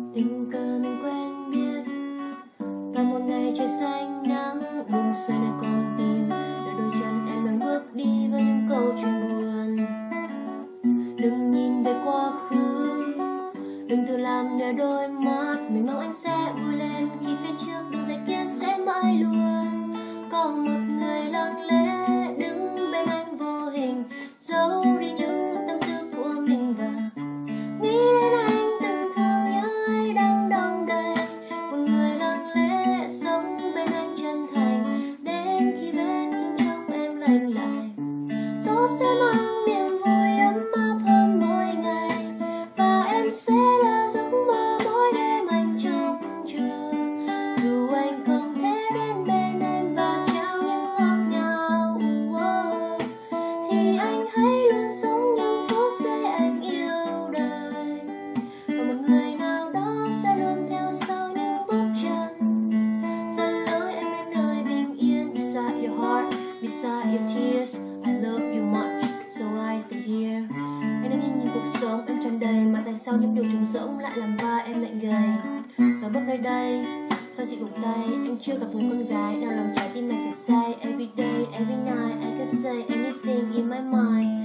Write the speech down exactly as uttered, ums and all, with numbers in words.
tình cờ mình quen biết và một ngày trời xanh nắng buông xuôi nơi con tim, đôi đôi chân em đang bước đi với những câu chuyện buồn. Đừng nhìn về quá khứ, đừng tự làm nhờ đôi mắt mình mong anh sẽ vui lên khi phía trước đường dài kia sẽ mãi luôn có một người lặng lẽ đứng bên anh vô hình, giấu đi những tâm tư của mình và nghĩ đến anh từng thương nhớ ai đang đong đầy. Một người lặng lẽ sống bên anh chân thành đến khi vết thương trong em lành lại, gió sẽ mang niềm vui ấm áp hơn mỗi ngày và em sẽ là giấc mơ mỗi đêm anh trông chờ. Dù anh không thể đến bên em và trao những ngọt ngào, oh, thì anh hãy luôn sống những phút giây anh yêu đời và một người nào đó sẽ luôn theo sau những bước chân dẫn lối em đến nơi bình yên. Beside your heart, beside your tears, I love you much, so I stay here. Anh đã nhìn nhìn cuộc sống em tràn đầy mà tại sao những điều trống rỗng lại làm vai em lạnh gầy. Gió bước nơi đây sao chị gục tay, anh chưa gặp người con gái nào làm trái tim này phải say. Every day, every night, I can say anything in my mind.